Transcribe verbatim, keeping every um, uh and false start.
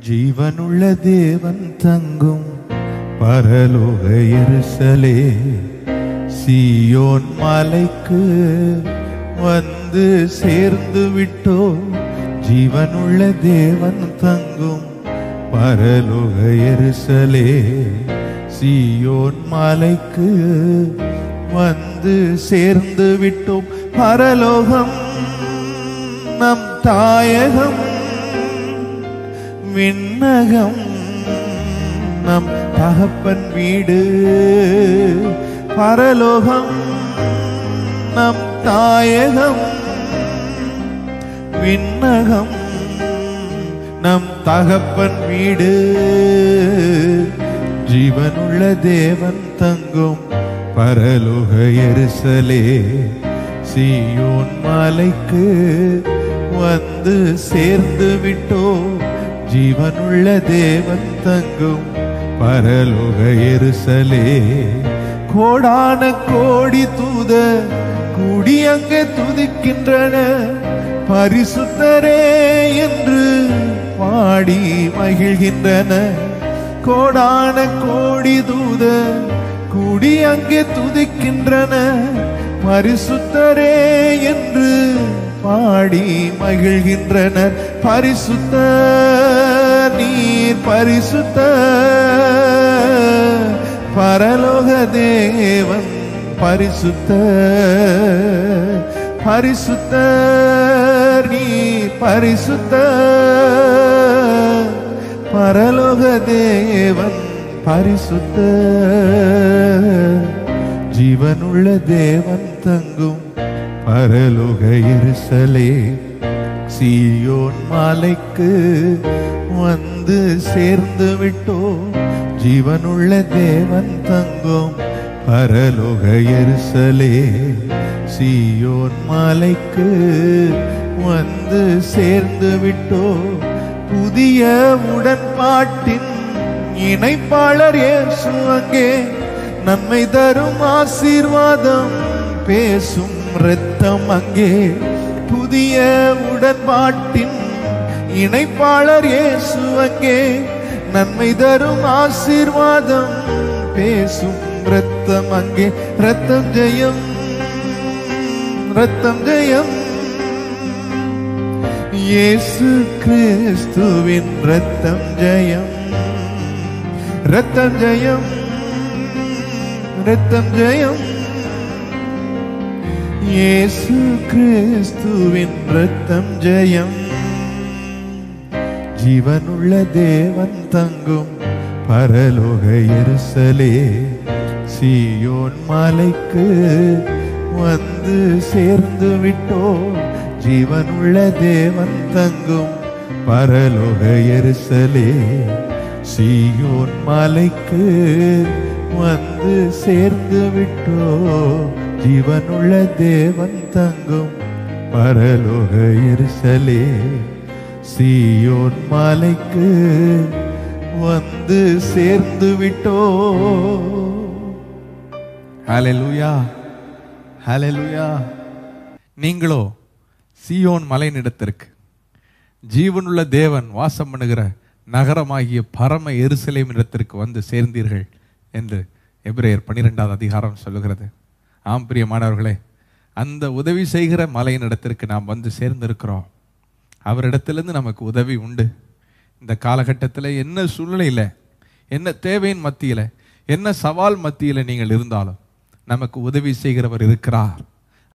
ஜீவனுள்ள தேவன் தங்கும் பரலோக எருசலே, சீயோன் மலைக்கு வந்து சேர்ந்து விட்டோ. ஜீவனுள்ள தேவன் தங்கும் பரலோக எருசலே, சீயோன் மலைக்கு வந்து சேர்ந்து விட்டோம். பரலோகம் நம் தாயகம், விண்ணகம் நம் தகப்பன் வீடு. பரலோகம் நம் தாயகம், விண்ணகம் நம் தகப்பன் வீடு. ஜீவனுள்ள தேவன் தங்கும் பரலோக எருசலே, சீயோன் மலைக்கு வந்து சேர்ந்து விட்டோ. ஜீவனுள்ள தேவன் தங்கும் பரலோக எருசலே, கோடான கோடி தூத கூடி அங்கே துதிக்கின்றன. பரிசுத்தரே என்று பாடி மகிழ்கின்றன. கோடான கோடி தூத கூடி அங்கே துதிக்கின்றன. பரிசுத்தரே என்று பாடி மகிழ்கின்றனர். பரிசுத்த நீர் பரிசுத்த பரலோக தேவன் பரிசுத்த. பரிசுத்த நீர் பரிசுத்த பரலோக தேவன் பரிசுத்த. ஜீவனுள்ள தேவன் தங்கும் பரலோக எருசலே, சீயோன் மலைக்கு வந்து சேர்ந்து விட்டோ. ஜீவனுள்ள தேவன் தங்கும் பரலோக எருசலே, சீயோன் மலைக்கு வந்து சேர்ந்து விட்டோ. புதிய உடன்பாட்டின் இணைப்பாளர் இயேசு அங்கே, நன்மை தரும் ஆசீர்வாதம் பேசும் இரத்தம் அங்கே. புதிய உடன்பாட்டின் இணைப்பாளர் இயேசு அங்கே, நன்மை தரும் ஆசீர்வாதம் பேசும் இரத்தம் அங்கே. இரத்தம் ஜெயம், இரத்தம் ஜெயம், இயேசு கிறிஸ்துவின் இரத்தம் ஜெயம். இரத்தம் ஜெயம், இரத்தம் ஜெயம், இயேசு கிறிஸ்துவின் இரத்தம் ஜெயம். ஜீவனுள்ள தேவன் தங்கும் பரலோக எருசலே, சீயோன் மலைக்கு வந்து சேர்ந்து விட்டோ. ஜீவனுள்ள தேவன் தங்கும் பரலோக எருசலே, சீயோன் மலைக்கு வந்து சேர்ந்து விட்டோ. ஜீவனுள்ள தேவன் தங்கும் பரலோக எருசலே, சீயோன் மலைக்கு வந்து சேர்ந்து விட்டோ. ஹல்லேலூயா, ஹல்லேலூயா. நீங்களோ சீயோன் மலையினிடத்திற்கு, ஜீவனுள்ள தேவன் வாசம் பண்ணுகிற நகரமாகிய பரம எருசலேம் இடத்திற்கு வந்து சேர்ந்தீர்கள் என்று எபிரேயர் பன்னிரெண்டாவது அதிகாரம் சொல்லுகிறது. ஆம் பிரியமானவர்களே, அந்த உதவி செய்கிற மலையின் இடத்திற்கு நாம் வந்து சேர்ந்திருக்கிறோம். அவரிடத்திலிருந்து நமக்கு உதவி உண்டு. இந்த காலகட்டத்தில் என்ன சூழ்நிலையில், என்ன தேவையின் மத்தியில், என்ன சவால் மத்தியில் நீங்கள் இருந்தாலும் நமக்கு உதவி செய்கிறவர் இருக்கிறார்.